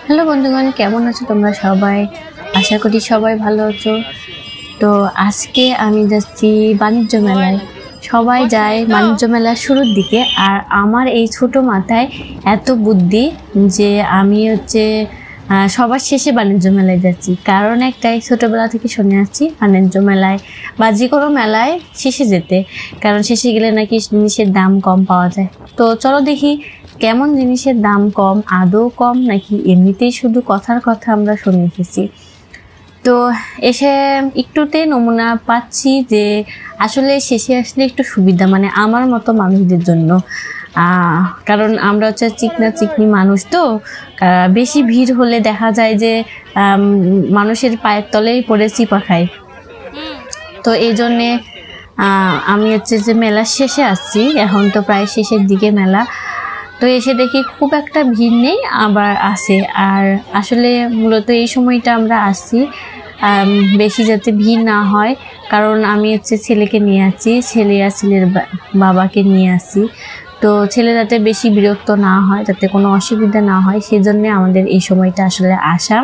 Hello বন্ধুগণ, কেমন আছো তোমরা সবাই? আশা করি সবাই ভালো আছো। তো আজকে আমি যাচ্ছি বাণিজ্য মেলায়। সবাই যায় বাণিজ্য মেলার শুরুর দিকে, আর আমার এই ছোট মাথায় এত বুদ্ধি যে আমি সবার শেষে বাণিজ্য মেলায় যাচ্ছি। কারণ একটাই, ছোটবেলা থেকে শুনে আসছি বাণিজ্য মেলায় বা যে কোনো মেলায় শেষে যেতে, কারণ শেষে গেলে নাকি জিনিসের দাম কম পাওয়া যায়। তো চলো দেখি কেমন জিনিসের দাম কম, আদৌ কম নাকি এমনিতেই শুধু কথার কথা আমরা শুনে এসেছি। তো এসে একটুতে নমুনা পাচ্ছি যে আসলে শেষে আসলে একটু সুবিধা, মানে আমার মতো মানুষদের জন্য। কারণ আমরা চিকনা চিকনি মানুষ, তো বেশি ভিড় হলে দেখা যায় যে মানুষের পায়ের তলেই পড়ে চিপা খায়। তো এই জন্যে আমি যে মেলার শেষে আসছি, এখন তো প্রায় শেষের দিকে মেলা। তো এসে দেখি খুব একটা ভিড় নেই, আবার আছে। আর আসলে মূলত এই সময়টা আমরা আসছি বেশি যাতে ভিড় না হয়, কারণ আমি ছেলেকে নিয়ে আসছি, ছেলে আর ছেলের বাবাকে নিয়ে আসছি। তো ছেলে যাতে বেশি বিরক্ত না হয়, যাতে কোনো অসুবিধা না হয়, সেজন্য আমাদের এই সময়টা আসলে আসা।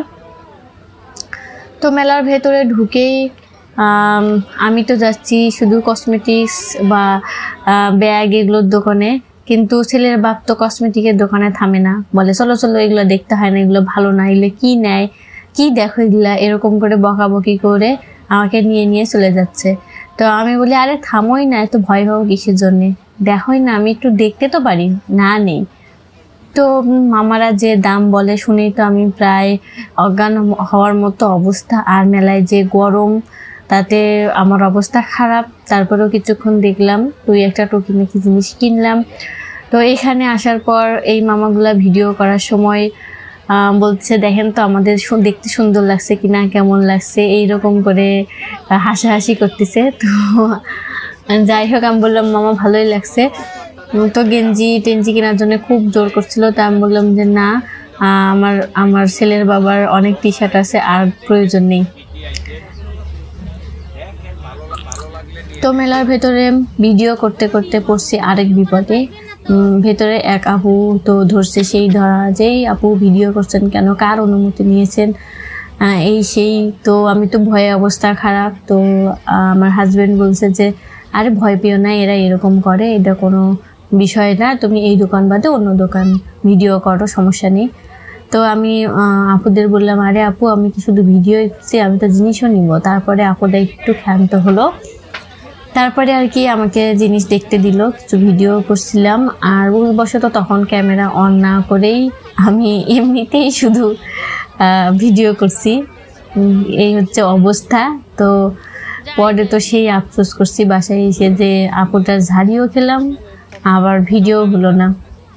তো মেলার ভেতরে ঢুকেই আমি তো যাচ্ছি শুধু কসমেটিক্স বা ব্যাগ এগুলোর দোকানে, কিন্তু ছেলের বাপ তো কসমেটিকের দোকানে থামে না, বলে চলো চলো এগুলো দেখতে হয় না, এগুলো ভালো না, এগুলো কি নেয়, কি দেখো এগুলা, এরকম করে বকাবকি করে আমাকে নিয়ে নিয়ে চলে যাচ্ছে। তো আমি বলি, আরে থামোই না, এত ভয় পাবো কিসের জন্যে, দেখোই না, আমি একটু দেখতে তো পারি না, নেই। তো মামারা যে দাম বলে শুনেই তো আমি প্রায় অজ্ঞান হওয়ার মতো অবস্থা। আর মেলায় যে গরম, তাতে আমার অবস্থা খারাপ। তারপরেও কিছুক্ষণ দেখলাম, একটা টুকিটাকি জিনিস কিনলাম। তো এখানে আসার পর এই মামাগুলা ভিডিও করার সময় বলছে, দেখেন তো আমাদের দেখতে সুন্দর লাগছে কিনা, কেমন লাগছে, এইরকম করে হাসাহাসি করতেছে। তো যাই হোক, আমি বললাম মামা ভালোই লাগছে। তো গেঞ্জি টেঞ্জি কেনার জন্য খুব জোর করছিল, তা আমি বললাম যে না, আমার ছেলের বাবার অনেক টি শার্ট আছে, আর প্রয়োজন নেই। তো মেলার ভেতরে ভিডিও করতে করতে পড়ছি আরেক বিপদে। ভেতরে এক আপু তো ধরছে, সেই ধরা যেই আপু ভিডিও করছেন কেন, কার অনুমতি নিয়েছেন, এই সেই। তো আমি তো ভয়ে অবস্থা খারাপ। তো আমার হাজবেন্ড বলছে যে আরে ভয় পেও না, এরা এরকম করে, এটা কোনো বিষয় না, তুমি এই দোকান বাদে অন্য দোকান ভিডিও করো, সমস্যা নেই। তো আমি আপুদের বললাম, আরে আপু আমি কি শুধু ভিডিও করছি, আমি তো জিনিসও নিব। তারপরে আপুরা একটু ক্ষান্ত হলো, তারপরে আর কি আমাকে জিনিস দেখতে দিল, কিছু ভিডিও করছিলাম। আর ভুলবশত তখন ক্যামেরা অন না করেই আমি এমনিতেই শুধু ভিডিও করছি, এই অবস্থা। তো পরে তো সেই আফসোস করছি বাসায় এসে যে আপুটার ঝাড়িও খেলাম, আবার ভিডিও হলো না।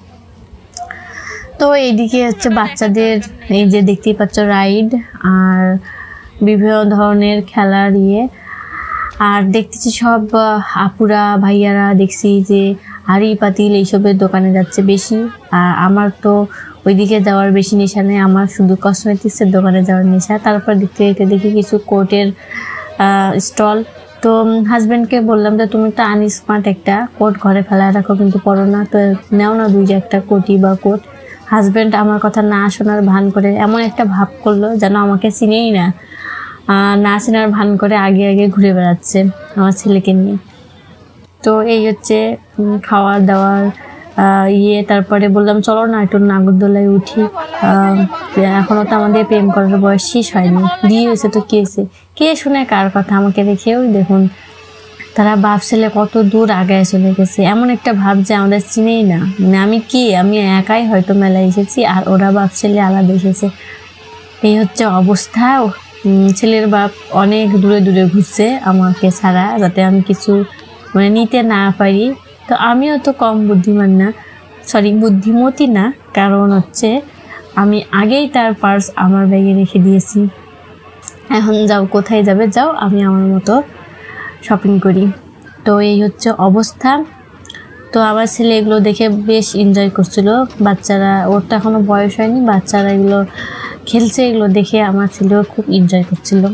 তো এইদিকে বাচ্চাদের এই যে দেখতেই পাচ্ছ রাইড আর বিভিন্ন ধরনের খেলার আর দেখতেছি সব আপুরা ভাইয়ারা দেখছি যে হাড়ি পাতিল এইসবের দোকানে যাচ্ছে বেশি। আর আমার তো ওইদিকে যাওয়ার বেশি নেশা নেই, আমার শুধু কসমেটিক্সের দোকানে যাওয়ার নেশা। তারপর দেখতে দেখি কিছু কোটের স্টল। তো হাজব্যান্ডকে বললাম যে তুমি তো আনস্মার্ট, একটা কোট ঘরে ফেলায় রাখো কিন্তু পরো না, তো নেও না দুই একটা কোটি বা কোট। হাজব্যান্ড আমার কথা না শোনার ভান করে এমন একটা ভাব করলো যেন আমাকে চিনেই না, না চেনার ভান করে আগে আগে ঘুরে বেড়াচ্ছে আমার ছেলেকে নিয়ে। তো এই খাওয়ার দাওয়ার তারপরে বললাম চলো না একটু নাগরদোলায় উঠি, এখনো তো আমাদের প্রেম করার বয়স শেষ হয়নি, বিয়ে হয়েছে তো কি হয়েছে, কে শুনে কার কথা। আমাকে রেখেও দেখুন তারা বাপ ছেলে কত দূর আগায় চলে গেছে, এমন একটা ভাব যে আমাদের চিনেই না। মানে আমি একাই হয়তো মেলায় এসেছি, আর ওরা বাপ ছেলে আলাদা এসেছে। এই অবস্থা। ছেলের বাপ অনেক দূরে দূরে ঘুরছে আমাকে ছাড়া, যাতে আমি কিছু নিতে না পারি। তো আমিও তো কম বুদ্ধিমান না, বুদ্ধিমতী না, কারণ আমি আগেই তার পার্স আমার ব্যাগে রেখে দিয়েছি। এখন যাও, কোথায় যাবে যাও, আমি আমার মতো শপিং করি। তো এই অবস্থা। তো আমার ছেলে এগুলো দেখে বেশ এনজয় করছিল, বাচ্চারা, ওর তো এখনো বয়স হয়নি, বাচ্চারা এগুলো খেলছে, এগুলো দেখে আমার ছেলেও খুব এনজয় করছিল।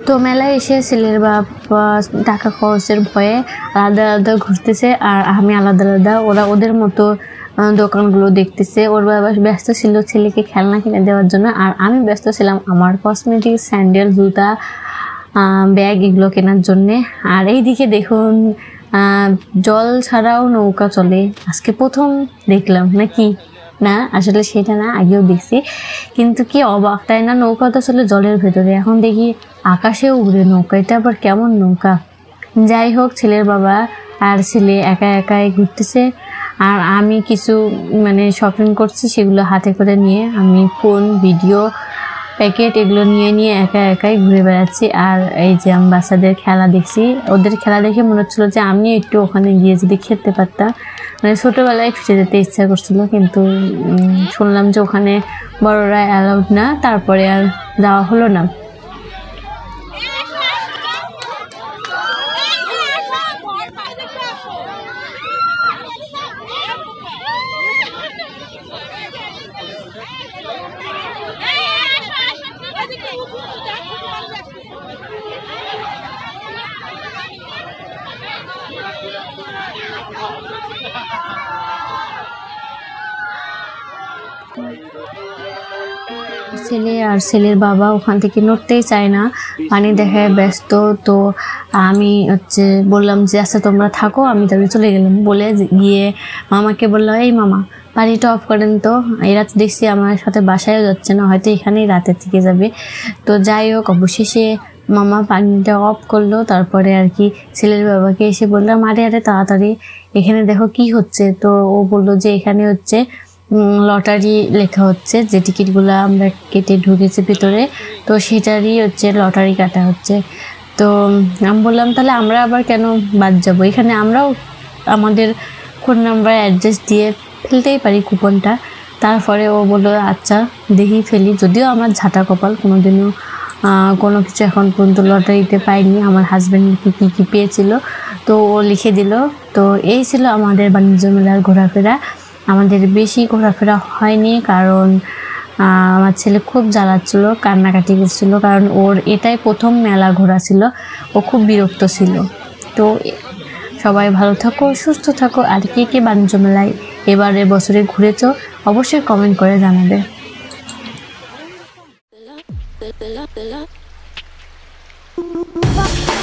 তো মেলায় এসে ছেলের বাবা টাকা খরচের ভয়ে আলাদা আলাদা ঘুরতেছে, আর আমি আলাদা আলাদা, ওরা ওদের মতো দোকানগুলো দেখতেছে। ওর বাবা ব্যস্ত ছিল ছেলেকে খেলনা কিনে দেওয়ার জন্য, আর আমি ব্যস্ত ছিলাম আমার কসমেটিক্স, স্যান্ডেল, জুতা, ব্যাগ এগুলো কেনার জন্যে। আর এইদিকে দেখুন জল ছাড়াও নৌকা চলে, আজকে প্রথম দেখলাম। নাকি না, আসলে সেটা না, আগেও দেখছি, কিন্তু কি অবাক তাই না, নৌকা তো চলে জলের ভেতরে, এখন দেখি আকাশে উড়ে নৌকা, এটা আবার কেমন নৌকা। যাই হোক, ছেলের বাবা আর ছেলে একা একাই ঘুরতেছে, আর আমি কিছু শপিং করছি, সেগুলো হাতে করে নিয়ে আমি ফোন, ভিডিও, প্যাকেট এগুলো নিয়ে নিয়ে একা একাই ঘুরে বেড়াচ্ছি। আর এই যে আমি বাচ্চাদের খেলা দেখছি, ওদের খেলা দেখে মনে হচ্ছিল যে আমি একটু ওখানে গিয়ে যদি খেলতে পারতাম, ছোটোবেলায় ফিরে যেতে ইচ্ছা করছিল, কিন্তু শুনলাম যে ওখানে বড়রা অ্যালাউড না, তারপরে আর যাওয়া হলো না। ছেলে আর ছেলের বাবা ওখান থেকে নড়তেই চায় না, পানি দেখায় ব্যস্ত। তো আমি বললাম যে আচ্ছা তোমরা থাকো, আমি তাহলে চলে গেলাম। বলে গিয়ে মামাকে বললাম, এই মামা পানিটা অফ করেন তো, এরা তো দেখছি আমার সাথে বাসায়ও যাচ্ছে না, হয়তো এখানেই রাতে থেকে যাবে। তো যাই হোক, অবশেষে মামা পানিটা অফ করলো। তারপরে আর কি ছেলের বাবাকে এসে বললাম, আরে আরে তাড়াতাড়ি এখানে দেখো কি হচ্ছে। তো ও বললো যে এখানে লটারি লেখা হচ্ছে, যে টিকিটগুলো আমরা কেটে ঢুকেছি ভিতরে, তো সেটারই লটারি কাটা হচ্ছে। তো আমি বললাম তাহলে আমরা আবার কেন বাদ যাবো, এখানে আমরাও আমাদের ফোন নাম্বার অ্যাড্রেস দিয়ে ফেলতেই পারি কুপনটা। তারপরে ও বললো আচ্ছা দেখি ফেলি, যদিও আমার ঝাঁটা কপাল, কোনোদিনও কোনো কিছু এখন পর্যন্ত লটারিতে পাইনি। আমার হাজব্যান্ড কী কী পেয়েছিল, তো ও লিখে দিল। তো এই ছিল আমাদের বাণিজ্য মেলার ঘোরাফেরা। আমাদের বেশি ঘোরাফেরা হয়নি, কারণ আমার ছেলে খুব জ্বালাচ্ছিল, কান্নাকাটি করছিল, কারণ ওর এটাই প্রথম মেলা ঘোরা ছিল, ও খুব বিরক্ত ছিল। তো সবাই ভালো থাকো, সুস্থ থাকো। আর কে কে বাণিজ্য মেলায় এবারের বছরে ঘুরেছো অবশ্যই কমেন্ট করে জানাবে।